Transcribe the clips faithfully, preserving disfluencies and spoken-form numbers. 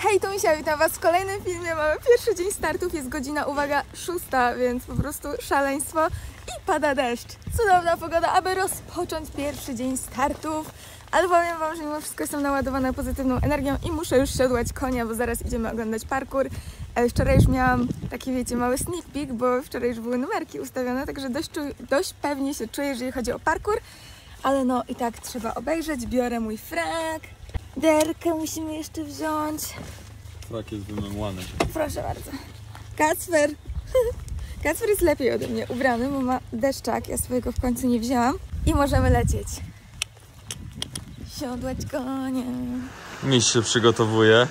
Hej, tu Misia, witam was w kolejnym filmie. Mamy pierwszy dzień startów, jest godzina, uwaga, szósta, więc po prostu szaleństwo i pada deszcz. Cudowna pogoda, aby rozpocząć pierwszy dzień startów. Ale powiem wam, że mimo wszystko jestem naładowana pozytywną energią i muszę już siodłać konia, bo zaraz idziemy oglądać parkour. Wczoraj już miałam taki, wiecie, mały sneak peek, bo wczoraj już były numerki ustawione, także dość, dość pewnie się czuję, jeżeli chodzi o parkour. Ale no i tak trzeba obejrzeć, biorę mój frak. Derkę musimy jeszcze wziąć. Frak jest wymemłany. Proszę bardzo. Kacper. Kacper jest lepiej ode mnie ubrany, bo ma deszczak. Ja swojego w końcu nie wzięłam. I możemy lecieć. Siodłać koniem. Miś się przygotowuje.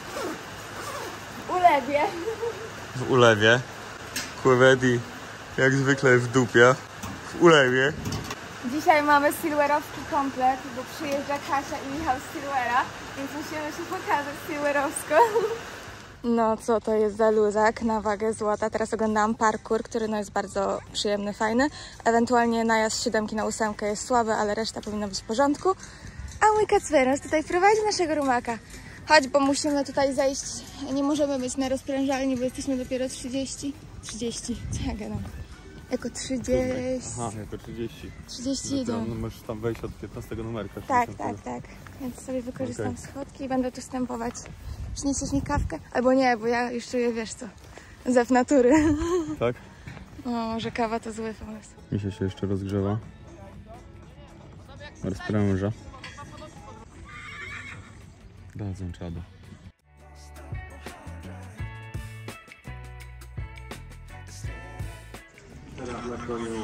W ulewie. W ulewie. Quevedi jak zwykle w dupie. W ulewie. Dzisiaj mamy silverowski komplet, bo przyjeżdża Kasia i Michał z Silvera, więc musimy się pokazać silverowsko. No co to jest za luzak na wagę złota. Teraz oglądałam parkour, który no jest bardzo przyjemny, fajny. Ewentualnie najazd z siódemki na ósemkę jest słaby, ale reszta powinna być w porządku. A mój Kacperos tutaj prowadzi naszego rumaka. Chodź, bo musimy tutaj zejść. Nie możemy być na rozprężalni, bo jesteśmy dopiero trzydzieści. trzydzieści, co ja gadam? Jako trzydzieści. A, jako trzydzieści. trzydzieści jeden. No, możesz tam wejść od piętnastego numerka. Tak, tak, tak. Więc sobie wykorzystam okay. schodki i będę tu stępować. Przyniesiesz mi kawkę? Albo nie, bo ja już czuję, wiesz co, zew natury. Tak? O, może kawa to zły pomysł. Misia się jeszcze rozgrzewa. Rozpręża. Dadzą czadu. Teraz na koniu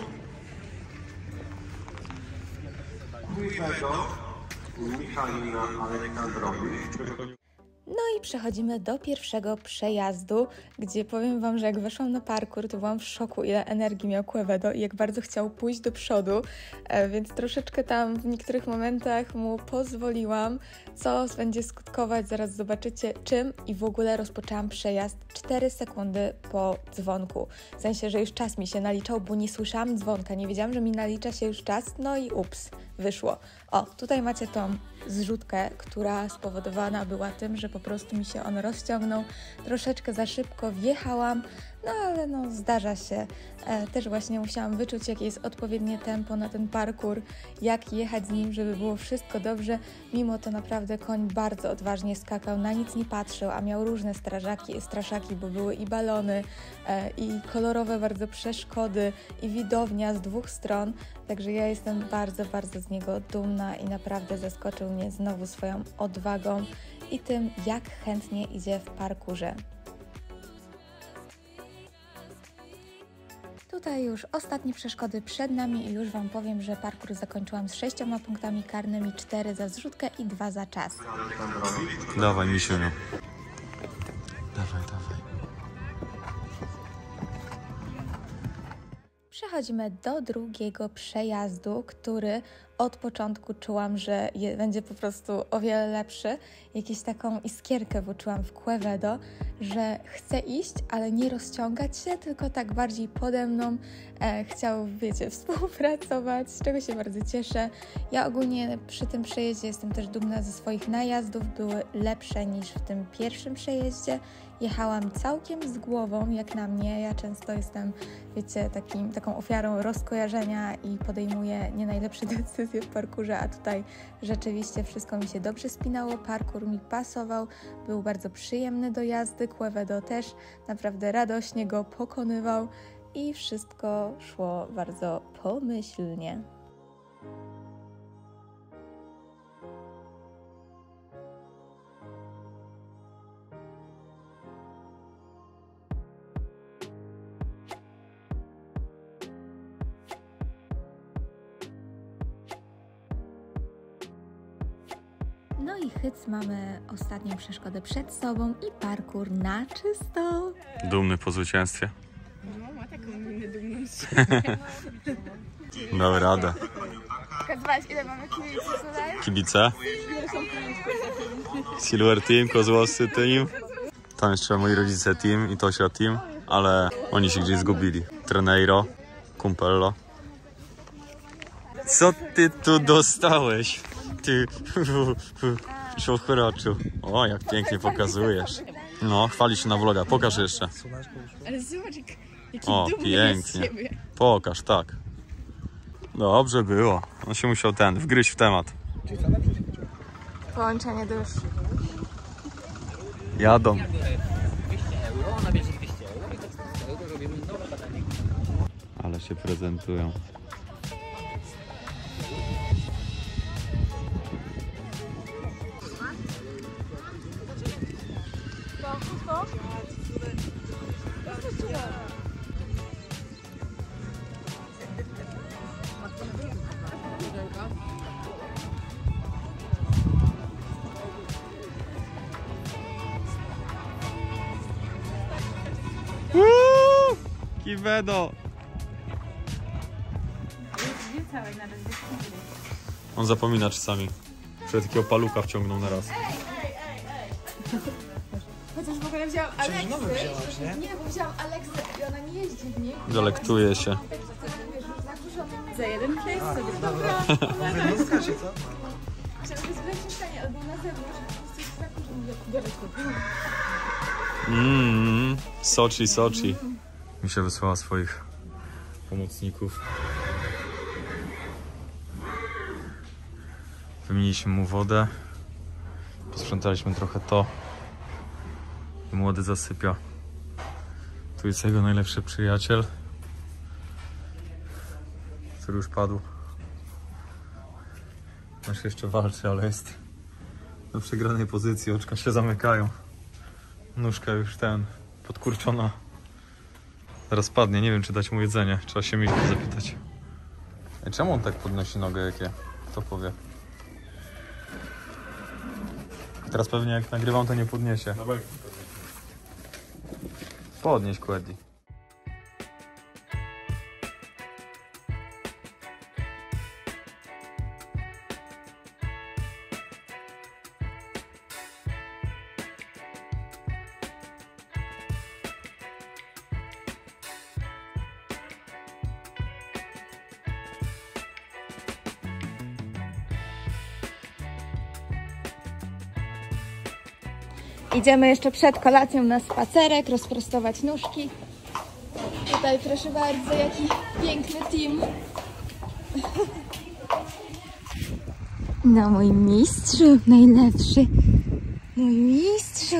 Queveda Michalina Aleksandrowicz. No i przechodzimy do pierwszego przejazdu, gdzie powiem wam, że jak weszłam na parkour, to byłam w szoku, ile energii miał Quevedo i jak bardzo chciał pójść do przodu, więc troszeczkę tam w niektórych momentach mu pozwoliłam, co będzie skutkować, zaraz zobaczycie czym, i w ogóle rozpoczęłam przejazd cztery sekundy po dzwonku. W sensie, że już czas mi się naliczał, bo nie słyszałam dzwonka, nie wiedziałam, że mi nalicza się już czas, no i ups, wyszło. O, tutaj macie tą zrzutkę, która spowodowana była tym, że po prostu mi się on rozciągnął, troszeczkę za szybko wjechałam, no ale no zdarza się. E, też właśnie musiałam wyczuć, jakie jest odpowiednie tempo na ten parkour, jak jechać z nim, żeby było wszystko dobrze. Mimo to naprawdę koń bardzo odważnie skakał, na nic nie patrzył, a miał różne strażaki, straszaki, bo były i balony, e, i kolorowe bardzo przeszkody, i widownia z dwóch stron. Także ja jestem bardzo, bardzo z niego dumna i naprawdę zaskoczył mnie znowu swoją odwagą i tym, jak chętnie idzie w parkurze. Tutaj już ostatnie przeszkody przed nami i już wam powiem, że parkour zakończyłam z sześcioma punktami karnymi, cztery za zrzutkę i dwa za czas. Dawaj, misiuniu. Dawaj, dawaj. Przechodzimy do drugiego przejazdu, który od początku czułam, że je, będzie po prostu o wiele lepszy. Jakąś taką iskierkę wyczułam w Quevedo, że chce iść, ale nie rozciągać się, tylko tak bardziej pode mną e, chciał, wiecie, współpracować, z czego się bardzo cieszę. Ja ogólnie przy tym przejeździe jestem też dumna ze swoich najazdów, były lepsze niż w tym pierwszym przejeździe. Jechałam całkiem z głową, jak na mnie. Ja często jestem, wiecie, takim, taką ofiarą rozkojarzenia i podejmuję nie najlepsze decyzje w parkurze, a tutaj rzeczywiście wszystko mi się dobrze spinało, parkour mi pasował, był bardzo przyjemny do jazdy, Quevedo też naprawdę radośnie go pokonywał i wszystko szło bardzo pomyślnie. No i hyc, mamy ostatnią przeszkodę przed sobą i parkour na czysto. Dumny po zwycięstwie. No, ma taką minę dumną. Dał radę. Pokazywałaś, ile mamy kibiców tutaj? Kibice? Silver Team, Kozłowscy Team. Tam jeszcze moi rodzice Team i Tosia Team, ale oni się gdzieś zgubili. Treneiro, Kumpello. Co ty tu dostałeś? Ty. Czukroczył. O, jak pięknie pokazujesz. No, chwali się na vloga. Pokaż jeszcze. Ale zobacz, jak, jaki O, dumny jest z pięknie. siebie. Pokaż, tak. Dobrze było. On się musiał ten, wgryźć w temat. Połączenie dusz. Jadą. Ale się prezentują. Kiwedo! On zapomina czasami, że takiego palucha wciągnął na raz. Chociaż w ogóle wziąłam Aleksę. Nie? nie, bo wziąłam Aleksę i ona nie jeździ w nim. Delektuje się. Za jeden place sobie. Dobra. Myślałam, że jest w lepszym stanie, albo na zewnątrz, po prostu jest zakurzony. Mmm, Sochi, Sochi. Mi się wysłała swoich pomocników. Wymieniliśmy mu wodę. Posprzątaliśmy trochę to. I młody zasypia. Tu jest jego najlepszy przyjaciel, który już padł. Nasz jeszcze walczy, ale jest na przegranej pozycji. Oczka się zamykają. Nóżka już ten, podkurczona. Zaraz padnie, nie wiem czy dać mu jedzenie. Trzeba się Milki zapytać. Ej, czemu on tak podnosi nogę, jakie? Kto powie? Teraz pewnie jak nagrywam, to nie podniesie. Podnieś, Queddy. Idziemy jeszcze przed kolacją na spacerek, rozprostować nóżki. Tutaj proszę bardzo, jaki piękny team. No mój mistrzu, najlepszy. Mój mistrzu.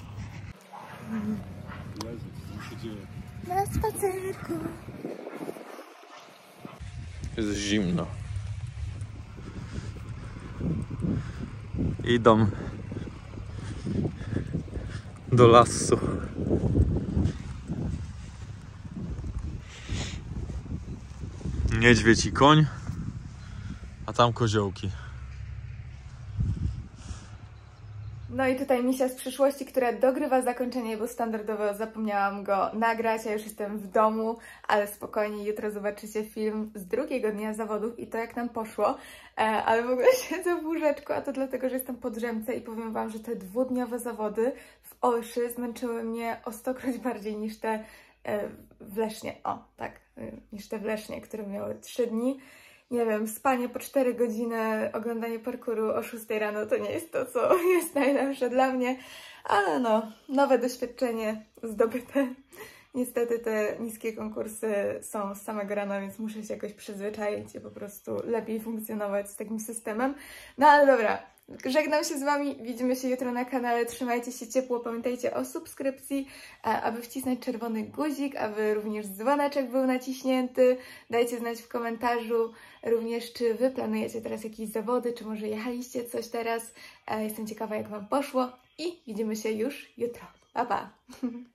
Na spacerku. Jest zimno. Idą do lasu. Niedźwiedź i koń, a tam koziołki. No i tutaj misia z przyszłości, która dogrywa zakończenie, bo standardowo zapomniałam go nagrać, ja już jestem w domu, ale spokojnie, jutro zobaczycie film z drugiego dnia zawodów i to jak nam poszło, e, ale w ogóle siedzę w łóżeczku, a to dlatego, że jestem po drzemce i powiem wam, że te dwudniowe zawody w Olszy zmęczyły mnie o stokroć bardziej niż te e, w Lesznie, o tak, e, niż te w Lesznie, które miały trzy dni. Nie wiem, spanie po cztery godziny, oglądanie parkouru o szóstej rano to nie jest to, co jest najlepsze dla mnie, ale no, nowe doświadczenie zdobyte. Niestety te niskie konkursy są z samego rana, więc muszę się jakoś przyzwyczaić i po prostu lepiej funkcjonować z takim systemem. No ale dobra, żegnam się z wami, widzimy się jutro na kanale, trzymajcie się ciepło, pamiętajcie o subskrypcji, aby wcisnąć czerwony guzik, aby również dzwoneczek był naciśnięty, dajcie znać w komentarzu również, czy wy planujecie teraz jakieś zawody, czy może jechaliście coś teraz, jestem ciekawa jak wam poszło i widzimy się już jutro, pa pa!